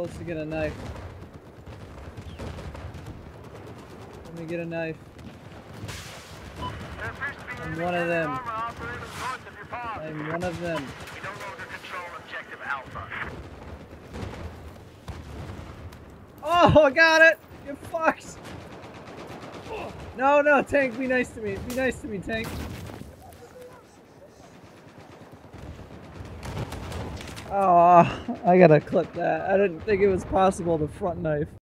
close to get a knife. Let me get a knife. I'm one of them. I'm one of them. We don't know to control objective Alpha. Oh, I got it! You fucks! No, no, Tank, be nice to me. Be nice to me, Tank. Oh, I gotta clip that. I didn't think it was possible to front knife.